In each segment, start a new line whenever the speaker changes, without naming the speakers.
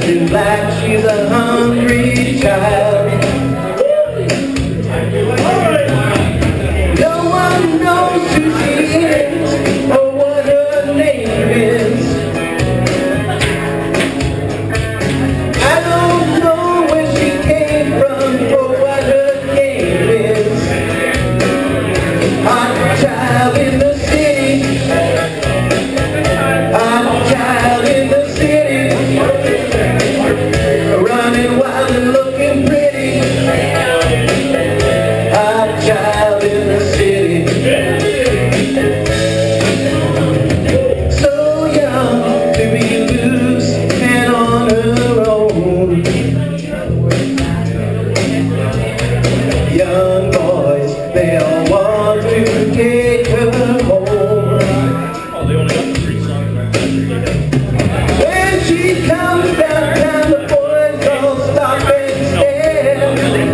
acting like she's a hungry child. No one knows who she is or what her name is. I don't know where she came from or what her game is. Hot child in the city. Hot child in the city. Running wild and looking pretty. Hot child in the city. So young to be loose and on her own. Young boys, they all want to take her home. When she comes downtown, the boys all stop and stare.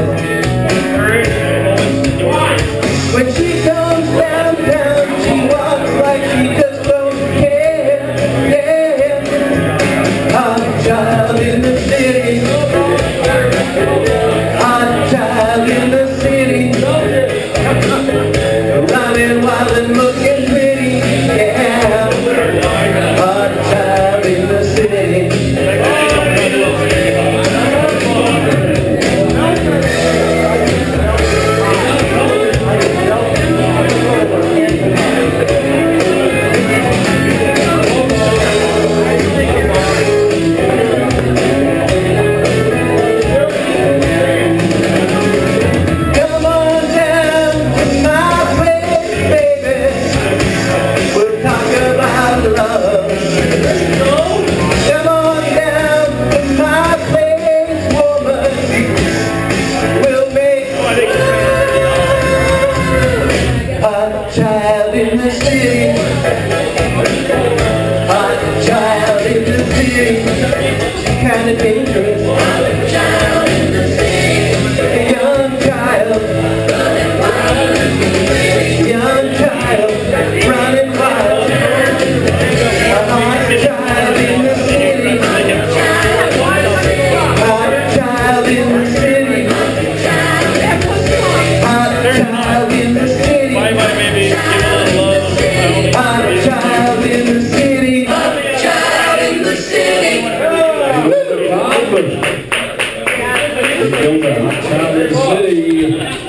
When she comes downtown, she walks like she just don't care. Yeah, hot child in the city. Hot child in the city. Running wild and looking pretty. Yeah, hot child in the city. Come on down to my place, baby. We'll talk about love. Come on down to my place, woman. We'll make hot child in the city. Hot child in the city. She's kinda dangerous. Hot child in the city. A young child. Young child running wild. A hot child in the city. Hot child in the city. Hot child in the city. Hot child in the city. Hot child in the city.
Nick Gilder, Hot Child in the City.